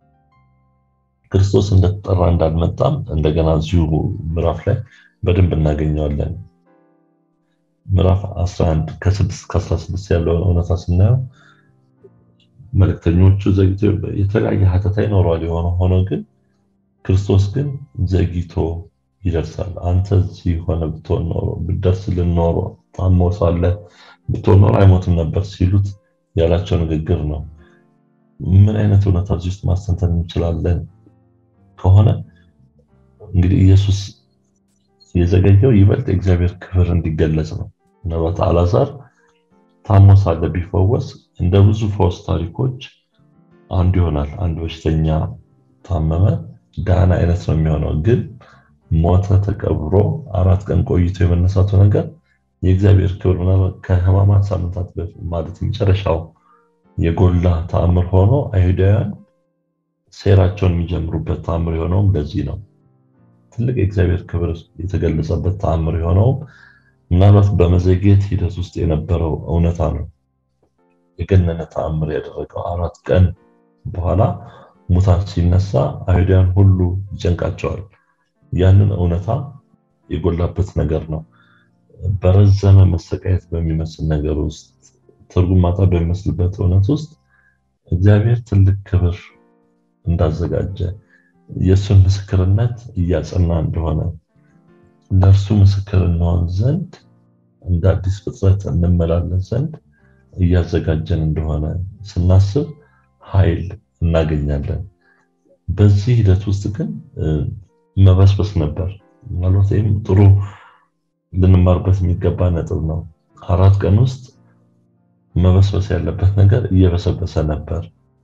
ክርስቶስ እንደተጠራ እንዳልመጣም እንደገና እዚሁ ምዕራፍ ላይ በደንብ እናገኘዋለን። ምዕራፍ አስራ አንድ ከስድስት እስከ አስራ ስድስት ያለውን እውነታ ስናየው መልእክተኞቹ ዘግይተው የተለያየ ሀተታ ይኖረዋል። የሆነ ሆኖ ግን ክርስቶስ ግን ዘግይቶ ይደርሳል። አንተ እዚህ ሆነ ብትሆን ኖሮ ብትደርስልን ኖሮ ታሞ ሳለ ብትሆን ኖሮ አይሞትም ነበር ሲሉት ያላቸው ንግግር ነው። ምን አይነት እውነታ እዚህ ውስጥ ማስተንተን እንችላለን ከሆነ እንግዲህ ኢየሱስ የዘገየው ይበልጥ እግዚአብሔር ክብር እንዲገለጽ ነው። ምናልባት አልዓዛር ታሞ ሳለ ቢፈወስ እንደ ብዙ ፈውስ ታሪኮች አንዱ ይሆናል። አንድ በሽተኛ ታመመ ዳና አይነት ነው የሚሆነው። ግን ሞተ ተቀብሮ አራት ቀን ቆይቶ የመነሳቱ ነገር የእግዚአብሔር ክብር ምናልባት ከሕማማት ሳምንታት በፊት ማለት መጨረሻው የጎላ ተአምር ሆኖ አይሁዳውያን ሴራቸውን የሚጀምሩበት ተአምር የሆነው ለዚህ ነው። ትልቅ የእግዚአብሔር ክብር የተገለጸበት ተአምር የሆነው ምናልባት በመዘግየት ሂደት ውስጥ የነበረው እውነታ ነው። የገነነ ተአምር ያደረገው አራት ቀን በኋላ ሙታን ሲነሳ አይሁዳውያን ሁሉ ይጨንቃቸዋል። ያንን እውነታ የጎላበት ነገር ነው። በረዘመ መሰቃየት በሚመስል ነገር ውስጥ ትርጉም ማጣ በሚመስልበት እውነት ውስጥ እግዚአብሔር ትልቅ ክብር እንዳዘጋጀ የሱን ምስክርነት እያጸና እንደሆነ ለእርሱ ምስክር እንሆን ዘንድ እንደ አዲስ ፍጥረት እንመላለስ ዘንድ እያዘጋጀን እንደሆነ ስናስብ ኃይል እናገኛለን። በዚህ ሂደት ውስጥ ግን መበስበስ ነበር። ማለትም ጥሩ ልንማርበት የሚገባ ነጥብ ነው። አራት ቀን ውስጥ መበስበስ ያለበት ነገር እየበሰበሰ ነበር።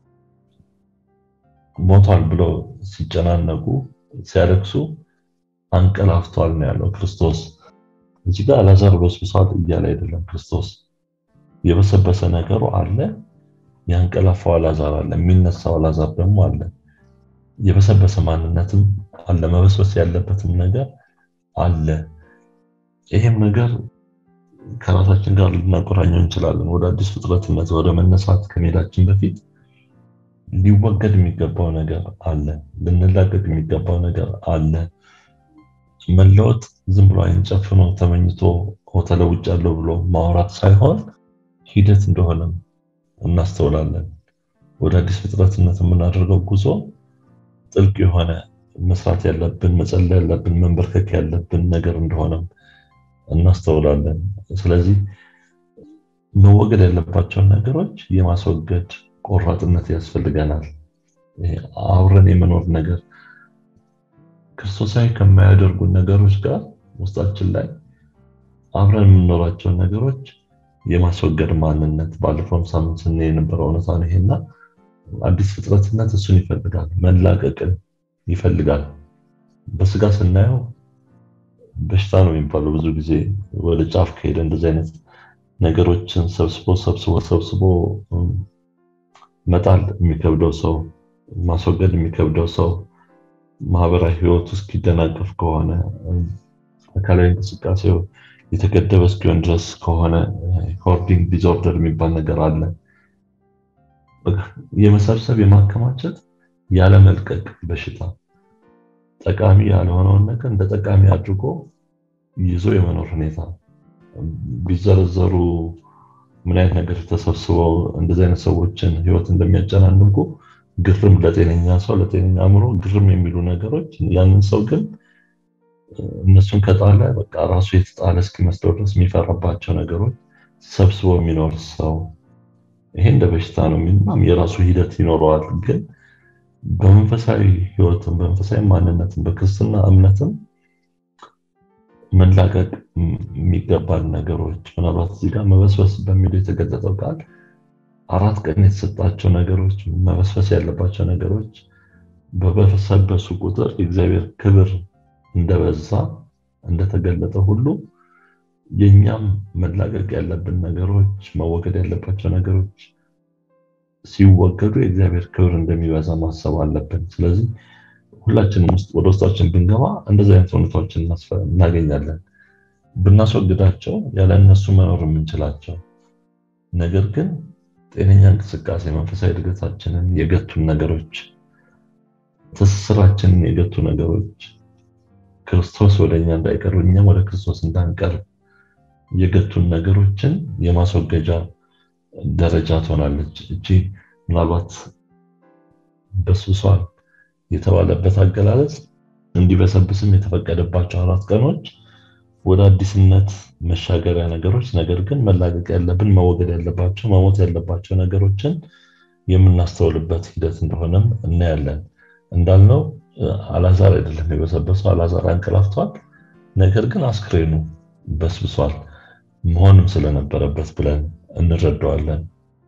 ሞቷል ብለው ሲጨናነቁ ሲያለቅሱ አንቀላፍቷል ነው ያለው ክርስቶስ። እዚህ ጋር አልዓዛር በስብሷል እያለ አይደለም ክርስቶስ። የበሰበሰ ነገሩ አለ፣ ያንቀላፋው አልዓዛር አለ፣ የሚነሳው አልዓዛር ደግሞ አለ። የበሰበሰ ማንነትም አለ፣ መበስበስ ያለበትም ነገር አለ። ይሄም ነገር ከራሳችን ጋር ልናቆራኘው እንችላለን። ወደ አዲስ ፍጥረትነት ወደ መነሳት ከመሄዳችን በፊት ሊወገድ የሚገባው ነገር አለ፣ ልንላቀቅ የሚገባው ነገር አለ። መለወጥ ዝም ብሎ አይን ጨፍኖ ተመኝቶ ተለውጫለሁ ብሎ ማውራት ሳይሆን ሂደት እንደሆነ እናስተውላለን። ወደ አዲስ ፍጥረትነት የምናደርገው ጉዞ ጥልቅ የሆነ መስራት ያለብን መጸለይ ያለብን መንበርከክ ያለብን ነገር እንደሆነ እናስተውላለን። ስለዚህ መወገድ ያለባቸውን ነገሮች የማስወገድ ቆራጥነት ያስፈልገናል። አብረን የመኖር ነገር ክርስቶሳዊ ከማያደርጉ ነገሮች ጋር ውስጣችን ላይ አብረን የምንኖራቸው ነገሮች የማስወገድ ማንነት ባለፈው ሳምንት ስንል የነበረው እውነታ ነው። ይሄና አዲስ ፍጥረትነት እሱን ይፈልጋል፣ መላቀቅን ይፈልጋል። በስጋ ስናየው በሽታ ነው የሚባለው። ብዙ ጊዜ ወደ ጫፍ ከሄደ እንደዚህ አይነት ነገሮችን ሰብስቦ ሰብስቦ ሰብስቦ መጣል የሚከብደው ሰው፣ ማስወገድ የሚከብደው ሰው ማህበራዊ ህይወት ውስጥ ይደናቀፍ ከሆነ አካላዊ እንቅስቃሴው የተገደበ እስኪሆን ድረስ ከሆነ ሆርዲንግ ዲስኦርደር የሚባል ነገር አለ። የመሰብሰብ የማከማቸት ያለ መልቀቅ በሽታ ጠቃሚ ያልሆነውን ነገር እንደ ጠቃሚ አድርጎ ይዞ የመኖር ሁኔታ ቢዘረዘሩ ምን አይነት ነገር ተሰብስበው እንደዚህ አይነት ሰዎችን ህይወት እንደሚያጨናንቁ ግርም ለጤነኛ ሰው ለጤነኛ አእምሮ ግርም የሚሉ ነገሮች ያንን ሰው ግን እነሱን ከጣለ በቃ ራሱ የተጣለ እስኪመስለው ድረስ የሚፈራባቸው ነገሮች ሰብስቦ የሚኖር ሰው ይሄ እንደ በሽታ ነው የሚልም የራሱ ሂደት ይኖረዋል። ግን በመንፈሳዊ ህይወትም በመንፈሳዊ ማንነትም በክርስትና እምነትም መላቀቅ የሚገባል ነገሮች ምናልባት እዚህ ጋር መበስበስ በሚለው የተገለጸው ቃል አራት ቀን የተሰጣቸው ነገሮች መበስበስ ያለባቸው ነገሮች በበሰበሱ ቁጥር የእግዚአብሔር ክብር እንደበዛ እንደተገለጠ ሁሉ የኛም መላቀቅ ያለብን ነገሮች መወገድ ያለባቸው ነገሮች ሲወገዱ የእግዚአብሔር ክብር እንደሚበዛ ማሰብ አለብን። ስለዚህ ሁላችንም ውስጥ ወደ ውስጣችን ብንገባ እንደዚህ አይነት ሁኔታዎችን እናገኛለን። ብናስወግዳቸው ያለ እነሱ መኖር የምንችላቸው ነገር ግን ጤነኛ እንቅስቃሴ መንፈሳዊ እድገታችንን የገቱን ነገሮች ትስስራችንን የገቱ ነገሮች ክርስቶስ ወደኛ እንዳይቀርብ እኛም ወደ ክርስቶስ እንዳንቀርብ የገቱን ነገሮችን የማስወገጃ ደረጃ ትሆናለች። እቺ ምናልባት በስብሷል የተባለበት አገላለጽ እንዲበሰብስም የተፈቀደባቸው አራት ቀኖች ወደ አዲስነት መሻገሪያ ነገሮች ነገር ግን መላቀቅ ያለብን መወገድ ያለባቸው መሞት ያለባቸው ነገሮችን የምናስተውልበት ሂደት እንደሆነም እናያለን። እንዳልነው አልዓዛር አይደለም የበሰበሰው፣ አልዓዛር አንቀላፍቷል። ነገር ግን አስክሬኑ በስብሷል መሆንም ስለነበረበት ብለን እንረዳዋለን።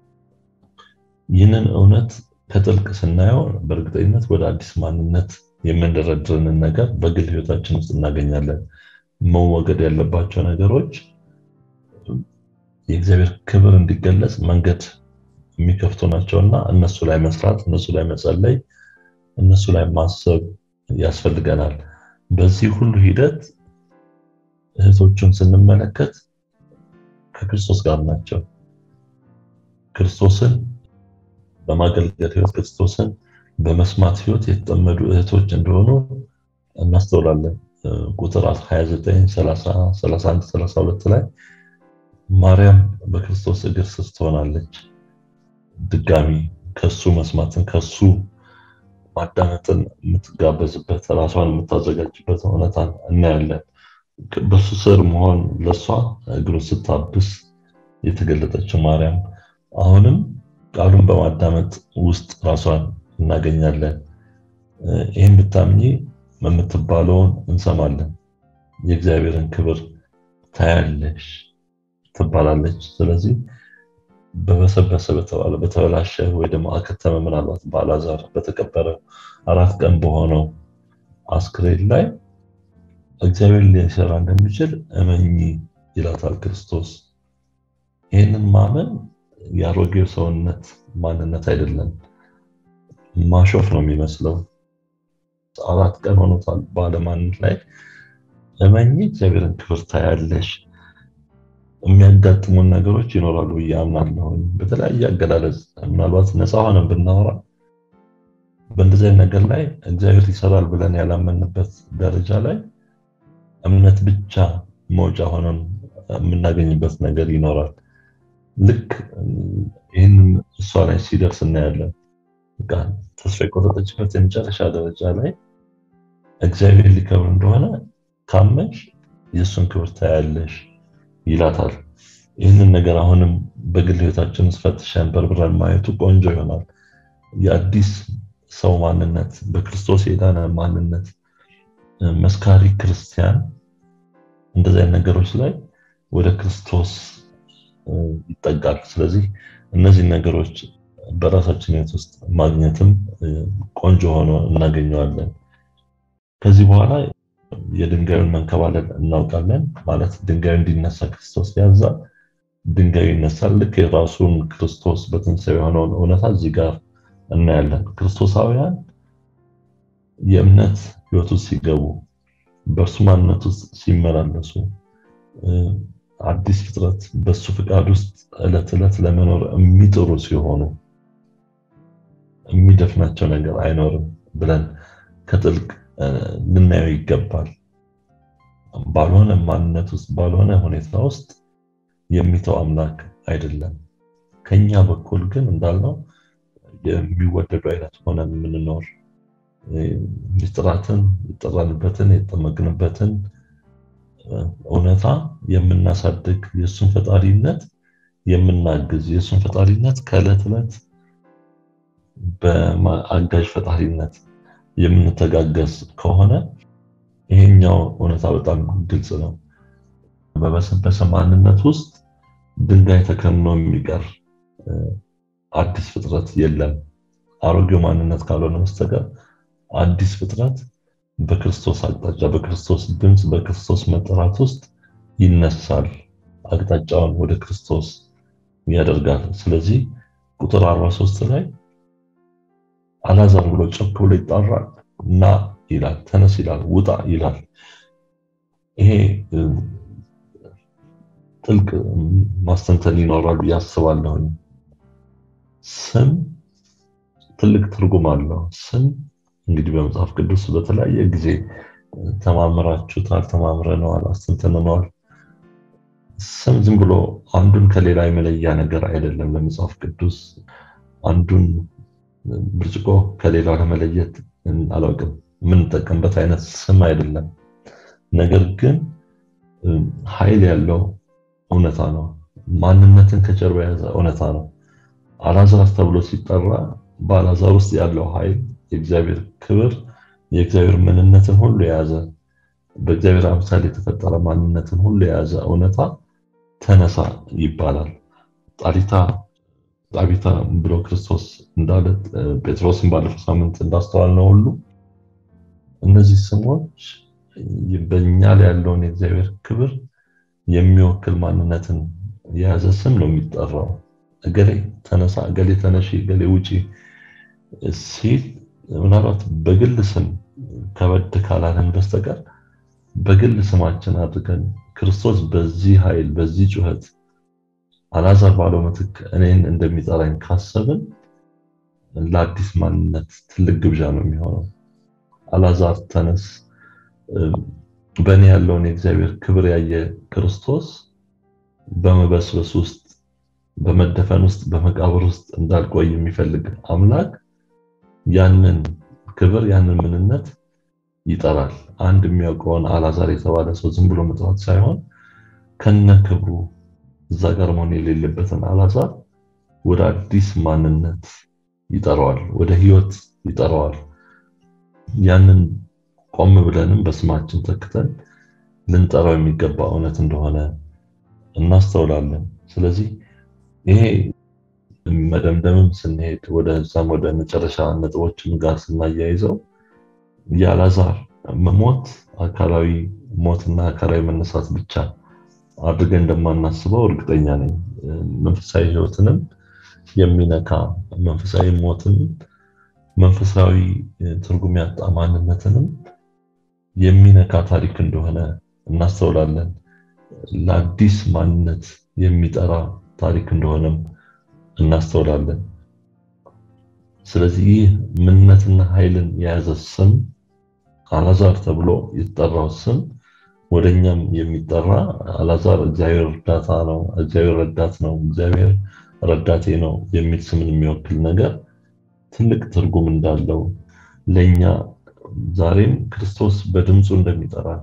ይህንን እውነት ከጥልቅ ስናየው በእርግጠኝነት ወደ አዲስ ማንነት የምንደረድረንን ነገር በግል ህይወታችን ውስጥ እናገኛለን። መወገድ ያለባቸው ነገሮች የእግዚአብሔር ክብር እንዲገለጽ መንገድ የሚከፍቱ ናቸውና እነሱ ላይ መስራት፣ እነሱ ላይ መጸለይ፣ እነሱ ላይ ማሰብ ያስፈልገናል። በዚህ ሁሉ ሂደት እህቶቹን ስንመለከት ከክርስቶስ ጋር ናቸው። ክርስቶስን በማገልገል ህይወት ክርስቶስን በመስማት ህይወት የተጠመዱ እህቶች እንደሆኑ እናስተውላለን። ቁጥር ሃያ ዘጠኝ ሰላሳ ሰላሳ አንድ ሰላሳ ሁለት ላይ ማርያም በክርስቶስ እግር ስር ትሆናለች። ድጋሚ ከሱ መስማትን ከሱ ማዳመጥን የምትጋበዝበት ራሷን የምታዘጋጅበት እውነታን እናያለን። በሱ ስር መሆን ለሷ እግሩን ስታብስ የተገለጠችው ማርያም አሁንም ቃሉን በማዳመጥ ውስጥ ራሷን እናገኛለን። ይህን ብታምኚ የምትባለውን እንሰማለን። የእግዚአብሔርን ክብር ታያለሽ ትባላለች። ስለዚህ በበሰበሰ በተባለ በተበላሸ ወይ ደግሞ አከተመ ምናልባት በአልዓዛር በተቀበረ አራት ቀን በሆነው አስክሬን ላይ እግዚአብሔር ሊሰራ እንደሚችል እመኚ ይላታል ክርስቶስ። ይህንን ማመን የአሮጌው ሰውነት ማንነት አይደለም፣ ማሾፍ ነው የሚመስለው። አራት ቀን ሆኖታል ባለማንነት ላይ እመኚ እግዚአብሔርን ክብር ታያለሽ። የሚያጋጥሙን ነገሮች ይኖራሉ ብዬ አምናለሁ። በተለያየ አገላለጽ ምናልባት ነፃ ሆነን ብናወራ በእንደዚህ ነገር ላይ እግዚአብሔር ይሰራል ብለን ያላመንበት ደረጃ ላይ እምነት ብቻ መውጫ ሆነን የምናገኝበት ነገር ይኖራል። ልክ ይህን እሷ ላይ ሲደርስ እናያለን። በቃ ተስፋ የቆረጠችበት የመጨረሻ ደረጃ ላይ እግዚአብሔር ሊከብር እንደሆነ ካመንሽ የእሱን ክብር ታያለሽ ይላታል። ይህንን ነገር አሁንም በግል ህይወታችን ፈትሸን በርብረን ማየቱ ቆንጆ ይሆናል። የአዲስ ሰው ማንነት በክርስቶስ የዳነ ማንነት መስካሪ ክርስቲያን እንደዚህ አይነት ነገሮች ላይ ወደ ክርስቶስ ይጠጋል። ስለዚህ እነዚህ ነገሮች በራሳችን ህይወት ውስጥ ማግኘትም ቆንጆ ሆኖ እናገኘዋለን። ከዚህ በኋላ የድንጋዩን መንከባለል እናውቃለን። ማለት ድንጋዩ እንዲነሳ ክርስቶስ ያዛል፣ ድንጋዩ ይነሳል። ልክ የራሱን ክርስቶስ በትንሣኤ የሆነውን እውነታ እዚህ ጋር እናያለን። ክርስቶሳውያን የእምነት ህይወት ውስጥ ሲገቡ በእርሱ ማንነት ውስጥ ሲመላለሱ አዲስ ፍጥረት በሱ ፍቃድ ውስጥ ዕለት ዕለት ለመኖር የሚጥሩ ሲሆኑ የሚደፍናቸው ነገር አይኖርም ብለን ከጥልቅ ልናየው ይገባል። ባልሆነ ማንነት ውስጥ ባልሆነ ሁኔታ ውስጥ የሚተው አምላክ አይደለም። ከኛ በኩል ግን እንዳልነው የሚወደዱ አይነት ሆነ የምንኖር ምስጢራትን የጠራንበትን የጠመቅንበትን እውነታ የምናሳድግ የሱን ፈጣሪነት የምናግዝ የሱን ፈጣሪነት ከዕለት ዕለት በአጋዥ ፈጣሪነት የምንተጋገዝ ከሆነ ይሄኛው እውነታ በጣም ግልጽ ነው። በበሰበሰ ማንነት ውስጥ ድንጋይ ተከምኖ የሚቀር አዲስ ፍጥረት የለም። አሮጌው ማንነት ካልሆነ በስተቀር አዲስ ፍጥረት በክርስቶስ አቅጣጫ በክርስቶስ ድምጽ በክርስቶስ መጠራት ውስጥ ይነሳል፣ አቅጣጫውን ወደ ክርስቶስ ያደርጋል። ስለዚህ ቁጥር አርባ ሶስት ላይ አልዓዛር ብሎ ጮክ ብሎ ይጣራል፣ ና ይላል፣ ተነስ ይላል፣ ውጣ ይላል። ይሄ ጥልቅ ማስተንተን ይኖራል ብዬ አስባለሁ። ስም ትልቅ ትርጉም አለው። ስም እንግዲህ በመጽሐፍ ቅዱስ በተለያየ ጊዜ ተማምራችሁታል፣ ተማምረነዋል፣ አስተንተነዋል። ስም ዝም ብሎ አንዱን ከሌላ የመለያ ነገር አይደለም። ለመጽሐፍ ቅዱስ አንዱን ብርጭቆ ከሌላው ለመለየት አላውቅም የምንጠቀምበት አይነት ስም አይደለም። ነገር ግን ኃይል ያለው እውነታ ነው። ማንነትን ከጀርባ የያዘ እውነታ ነው። አልዓዛር ተብሎ ሲጠራ በአልዓዛር ውስጥ ያለው ኃይል የእግዚአብሔር ክብር የእግዚአብሔር ምንነትን ሁሉ የያዘ በእግዚአብሔር አምሳል የተፈጠረ ማንነትን ሁሉ የያዘ እውነታ ተነሳ ይባላል። ጣሊታ ጣቢታ ብሎ ክርስቶስ እንዳለ ጴጥሮስን ባለፈው ሳምንት እንዳስተዋልነው ሁሉ እነዚህ ስሞች በእኛ ላይ ያለውን የእግዚአብሔር ክብር የሚወክል ማንነትን የያዘ ስም ነው የሚጠራው። እገሌ ተነሳ፣ እገሌ ተነሺ፣ እገሌ ውጪ ሲል ምናልባት በግል ስም ከበድ ካላለን በስተቀር በግል ስማችን አድርገን ክርስቶስ በዚህ ኃይል በዚህ ጩኸት አልዓዛር ባለው ምትክ እኔን እንደሚጠራኝ ካሰብን ለአዲስ ማንነት ትልቅ ግብዣ ነው የሚሆነው። አልዓዛር ተነስ፣ በእኔ ያለውን የእግዚአብሔር ክብር ያየ ክርስቶስ በመበስበስ ውስጥ በመደፈን ውስጥ በመቃብር ውስጥ እንዳልቆይ የሚፈልግ አምላክ ያንን ክብር ያንን ምንነት ይጠራል። አንድ የሚያውቀውን አልዓዛር የተባለ ሰው ዝም ብሎ መጥራት ሳይሆን ከነ ክብሩ እዛ ጋር መሆን የሌለበትን አልዓዛር ወደ አዲስ ማንነት ይጠራዋል፣ ወደ ህይወት ይጠራዋል። ያንን ቆም ብለንም በስማችን ተክተን ልንጠራው የሚገባ እውነት እንደሆነ እናስተውላለን። ስለዚህ ይሄ መደምደምም ስንሄድ ወደ ዛም ወደ መጨረሻ ነጥቦችም ጋር ስናያይዘው የአልዓዛር መሞት አካላዊ ሞትና አካላዊ መነሳት ብቻ አድርገን እንደማናስበው እርግጠኛ ነኝ። መንፈሳዊ ህይወትንም የሚነካ መንፈሳዊ ሞትን መንፈሳዊ ትርጉም ያጣ ማንነትንም የሚነካ ታሪክ እንደሆነ እናስተውላለን። ለአዲስ ማንነት የሚጠራ ታሪክ እንደሆነም እናስተውላለን። ስለዚህ ምንነትና ኃይልን የያዘ ስም አልዓዛር ተብሎ የተጠራው ስም ወደኛም የሚጠራ አልዓዛር እግዚአብሔር እርዳታ ነው፣ እግዚአብሔር ረዳት ነው፣ እግዚአብሔር ረዳቴ ነው የሚል ስምን የሚወክል ነገር ትልቅ ትርጉም እንዳለው ለኛ ዛሬም ክርስቶስ በድምፁ እንደሚጠራን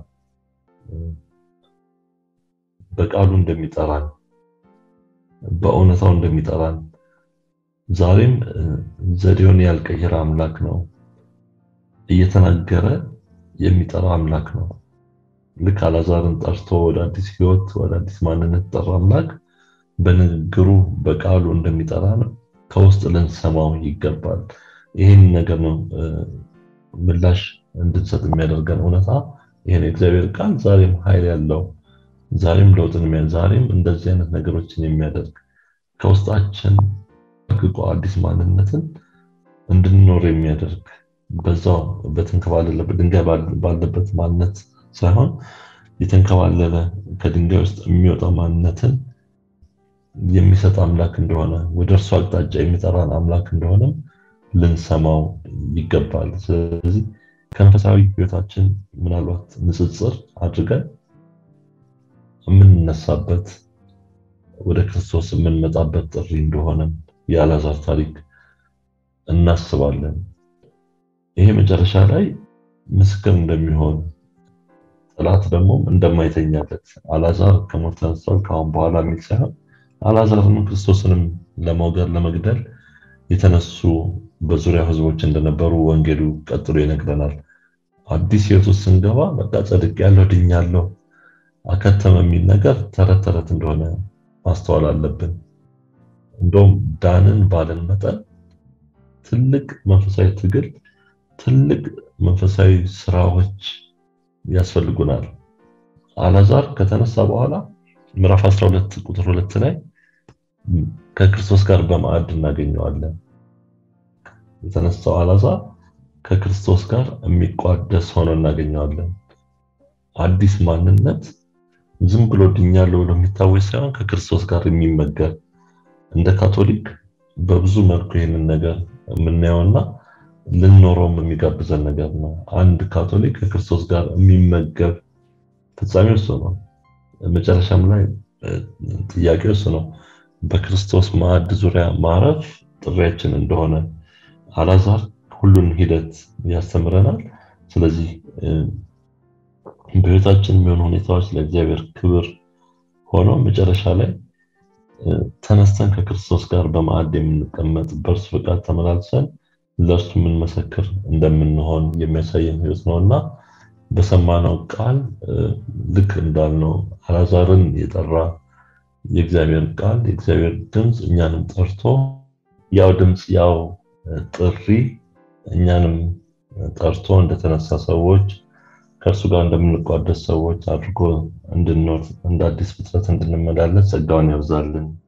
በቃሉ እንደሚጠራን በእውነታው እንደሚጠራን ዛሬም ዘዴውን ያልቀየረ አምላክ ነው፣ እየተናገረ የሚጠራ አምላክ ነው። ልክ አልዓዛርን ጠርቶ ወደ አዲስ ህይወት ወደ አዲስ ማንነት ጠራ አምላክ በንግግሩ በቃሉ እንደሚጠራን ከውስጥ ልንሰማው ይገባል። ይሄን ነገር ነው ምላሽ እንድንሰጥ የሚያደርገን እውነታ። ይሄን እግዚአብሔር ቃል ዛሬም ኃይል ያለው ዛሬም ለውጥን የሚያደርግ ዛሬም እንደዚህ አይነት ነገሮችን የሚያደርግ ከውስጣችን ግቆ አዲስ ማንነትን እንድንኖር የሚያደርግ በዛው በተንከባለለ ድንጋይ ባለበት ማንነት ሳይሆን የተንከባለለ ከድንጋይ ውስጥ የሚወጣ ማንነትን የሚሰጥ አምላክ እንደሆነ ወደ እርሱ አቅጣጫ የሚጠራን አምላክ እንደሆነ ልንሰማው ይገባል። ስለዚህ ከመንፈሳዊ ህይወታችን ምናልባት ንጽጽር አድርገን የምንነሳበት ወደ ክርስቶስ የምንመጣበት ጥሪ እንደሆነ የአልዓዛር ታሪክ እናስባለን። ይሄ መጨረሻ ላይ ምስክር እንደሚሆን ጠላት ደግሞ እንደማይተኛለት አልዓዛር ከሞት ተነስቷል ከአሁን በኋላ የሚል ሳይሆን አልዓዛርንም ክርስቶስንም ለመውገር ለመግደል የተነሱ በዙሪያ ህዝቦች እንደነበሩ ወንጌሉ ቀጥሎ ይነግረናል። አዲስ ህይወት ውስጥ ስንገባ በቃ ጸድቅ ያለው ድኛለሁ አከተመ የሚል ነገር ተረት ተረት እንደሆነ ማስተዋል አለብን። እንደውም ዳንን ባለን መጠን ትልቅ መንፈሳዊ ትግል ትልቅ መንፈሳዊ ስራዎች ያስፈልጉናል። አልዓዛር ከተነሳ በኋላ ምዕራፍ አስራ ሁለት ቁጥር ሁለት ላይ ከክርስቶስ ጋር በማዕድ እናገኘዋለን። የተነሳው አልዓዛር ከክርስቶስ ጋር የሚቋደስ ሆኖ እናገኘዋለን። አዲስ ማንነት ዝም ብሎ ድኛለሁ ብሎ የሚታወጅ ሳይሆን ከክርስቶስ ጋር የሚመገብ እንደ ካቶሊክ በብዙ መልኩ ይሄንን ነገር የምናየውና ልንኖረው የሚጋብዘን ነገር ነው። አንድ ካቶሊክ ከክርስቶስ ጋር የሚመገብ ፍጻሜው እሱ ነው። መጨረሻም ላይ ጥያቄው እሱ ነው። በክርስቶስ ማዕድ ዙሪያ ማረፍ ጥሪያችን እንደሆነ አልዓዛር ሁሉን ሂደት ያስተምረናል። ስለዚህ በህይወታችን የሚሆኑ ሁኔታዎች ለእግዚአብሔር ክብር ሆኖ መጨረሻ ላይ ተነስተን ከክርስቶስ ጋር በማዕድ የምንቀመጥ በእርሱ ፍቃድ ተመላልሰን ለእርሱ የምንመሰክር እንደምንሆን የሚያሳየን ህይወት ነውና በሰማነው ቃል ልክ እንዳልነው አልዓዛርን የጠራ የእግዚአብሔር ቃል የእግዚአብሔር ድምጽ እኛንም ጠርቶ ያው ድምጽ ያው ጥሪ እኛንም ጠርቶ እንደተነሳ ሰዎች ከእርሱ ጋር እንደምንቋደስ ሰዎች አድርጎ እንድንኖር እንደ አዲስ ፍጥረት እንድንመላለስ ጸጋውን ያብዛልን።